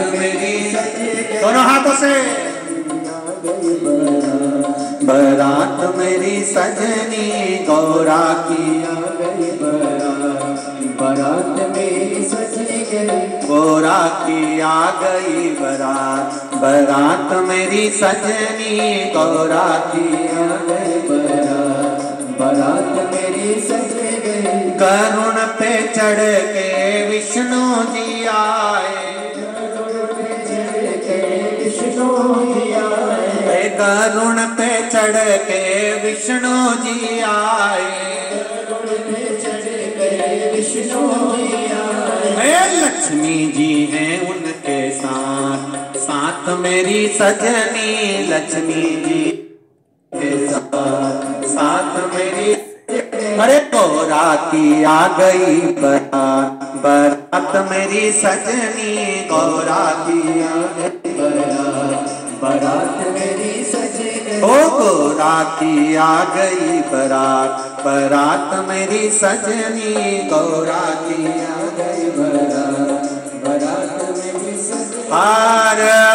मेरी दोनों हाथों से बारात मेरी सजनी गौरा की आ गई बारात मेरी सजनी गौरा की आ गई बारात मेरी सजनी गौरा की आ गई बारात मेरी सजनी करुण पे चढ़ के विष्णु जी आए करुण पे चढ़ के विष्णु जी आए लक्ष्मी जी हैं उनके साथ मेरी सजनी लक्ष्मी जी के साथ मेरी अरे गौरा की आ गई बारात मेरी सजनी गौरा की आ गई बारात मेरी सजनी ओ गौरा की आ गई बारात मेरी सजनी गौरा की आ गई बारात मेरी सजनी